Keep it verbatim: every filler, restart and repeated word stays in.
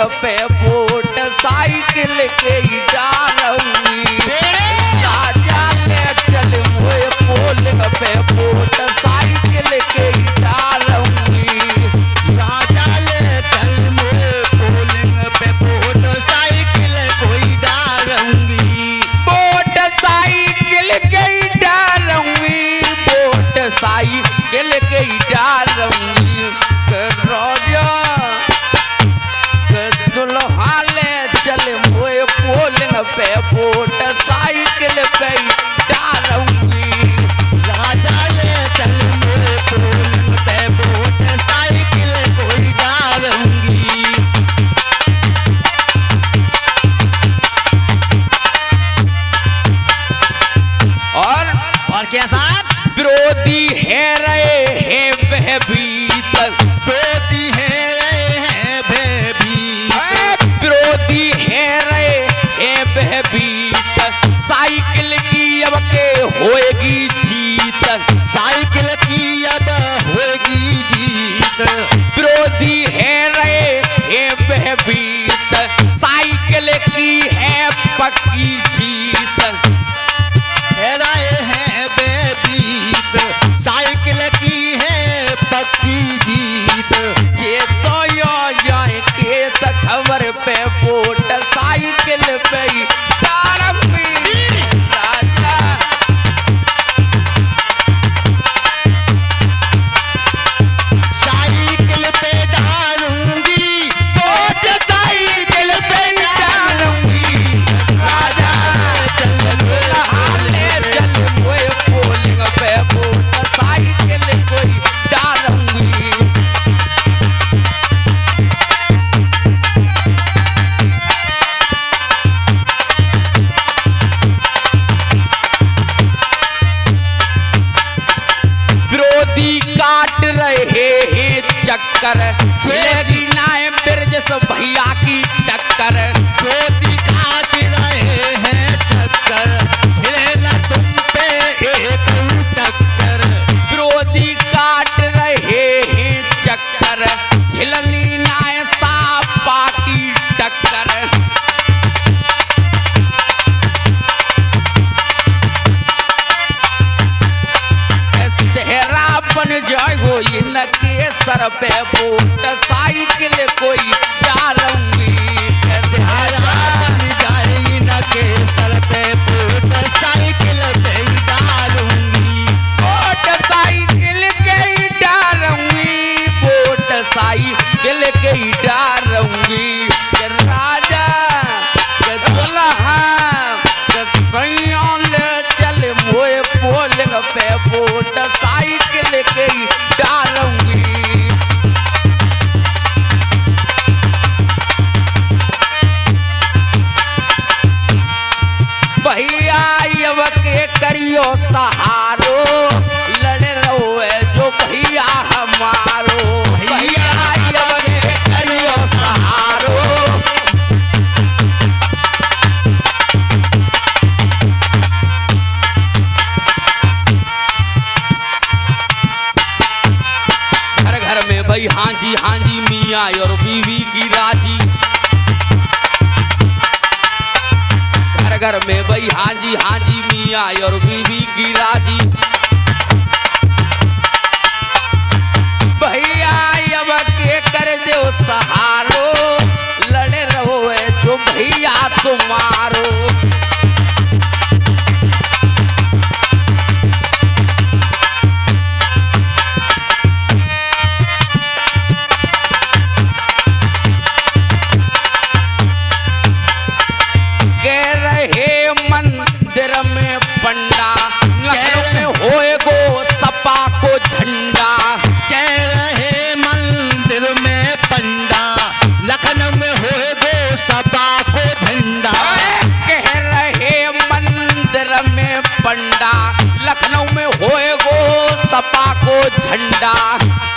पे vote cycle के डालूंगी। राजा ले चल मोए पोलिंग पे वोट साइकिल के डालूंगी। राजा ले चल मोए पोलिंग पे वोट साइकिल कोई डालूंगी। वोट साइकिल के डालूंगी। वोट साइकिल के डालूंगी। राजा दुल्हा ले चल मोए पोलिंग पे वोट साइकिल पे डालूंगी। राजा ले चल मोए पोलिंग पे वोट साइकिल कोई डालूंगी। और और क्या साहब? विरोधी है रहे हैं भयभीत। विरोधी है रहे हैं भयभीत। विरोधी है रहे हैं भयभीत। साइकिल की अब के होएगी जीत। साइकिल की अब होएगी जीत। विरोधी है रहे हैं भयभीत। साइकिल की है पक्की जीत। है रहे हैं भयभीत। साइकिल की है पक्की जीत। जे तो यो जाए के त खबर पे वोट साइकिल पे डालूंगी। राजा साइकिल पे डालूंगी। वोट साइकिल पे डालूंगी। राजा चल दुल्हा ले चल मोए पोलिंग पे वोट साइकिल कोई डालूंगी। विरोधी काट रहे हैं चक्कर। छिलेगी नाय बिरजस भैया की टक्कर। विरोधी काट रहे हैं चक्कर। झिले न तुम पे एक टक्कर। विरोधी काट रहे हैं चक्कर। झिलनी नाय सापा की टक्कर। सेहरा बन जाएगो इनके सर पे वोट साइकिल कोई डालूंगी। सेहरा बन जाए इनके सर पे वोट साइकिल पे डालूंगी। वोट साइकिल के ही डालूंगी। वोट साइकिल के ही डालूंगी। राजा के दुल्हा के सैया ले चल मोए पोलिंग पे वोट साइकिल के ही डालूंगी। भैया यव के करियो सहारो। लड़े रहो है जो भैया हमारो। भैया यव के करियो सहारो। घर घर में भाई हाँ जी हाँ जी मियाँ और बीवी की राजी। घर घर में भाई हाँ जी हाँ जी मियाँ और बीवी की राजी। भैया अब के कर दो सहारो। लड़े रहो है जो भैया तुम्हारो। कह रहे मंदिर में पंडा। लखनऊ में होए गो सपा को झंडा। कह रहे मंदिर में पंडा। लखनऊ में होए गो सपा को झंडा। कह रहे मंदिर में पंडा। लखनऊ में होए गो सपा को झंडा।